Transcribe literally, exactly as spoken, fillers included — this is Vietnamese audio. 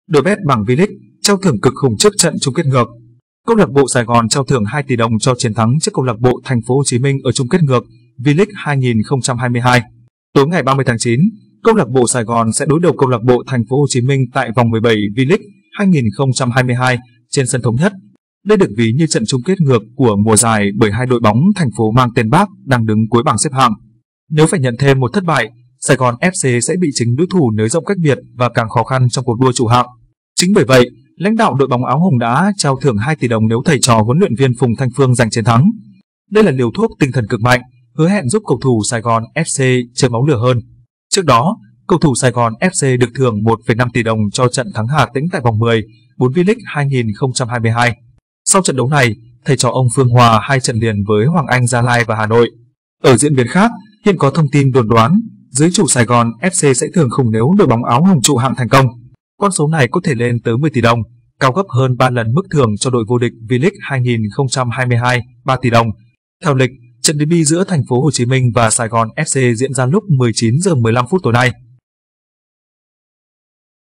Đội bet bảng V-League trao thưởng cực khủng trước trận chung kết ngược. Câu lạc bộ Sài Gòn trao thưởng hai tỷ đồng cho chiến thắng trước câu lạc bộ Thành phố Hồ Chí Minh ở chung kết ngược V-League hai nghìn không trăm hai mươi hai. Tối ngày ba mươi tháng chín, câu lạc bộ Sài Gòn sẽ đối đầu câu lạc bộ Thành phố Hồ Chí Minh tại vòng mười bảy V-League hai nghìn không trăm hai mươi hai trên sân Thống Nhất. Đây được ví như trận chung kết ngược của mùa giải bởi hai đội bóng thành phố mang tên Bác đang đứng cuối bảng xếp hạng. Nếu phải nhận thêm một thất bại, Sài Gòn ép xê sẽ bị chính đối thủ nới rộng cách biệt và càng khó khăn trong cuộc đua chủ hạng. Chính bởi vậy, lãnh đạo đội bóng áo hồng đã trao thưởng hai tỷ đồng nếu thầy trò huấn luyện viên Phùng Thanh Phương giành chiến thắng. Đây là liều thuốc tinh thần cực mạnh, hứa hẹn giúp cầu thủ Sài Gòn ép xê chơi máu lửa hơn. Trước đó, cầu thủ Sài Gòn ép xê được thưởng một phẩy năm tỷ đồng cho trận thắng Hà Tĩnh tại vòng mười bốn V-League hai nghìn không trăm hai mươi hai. Sau trận đấu này, thầy trò ông Phương hòa hai trận liền với Hoàng Anh Gia Lai và Hà Nội. Ở diễn biến khác, hiện có thông tin đồn đoán giới chủ Sài Gòn ép xê sẽ thưởng khủng nếu đội bóng áo hồng trụ hạng thành công. Con số này có thể lên tới mười tỷ đồng, cao gấp hơn ba lần mức thưởng cho đội vô địch V-League hai nghìn không trăm hai mươi hai, ba tỷ đồng. Theo lịch, trận derby giữa Thành phố Hồ Chí Minh và Sài Gòn ép xê diễn ra lúc mười chín giờ mười lăm phút tối nay.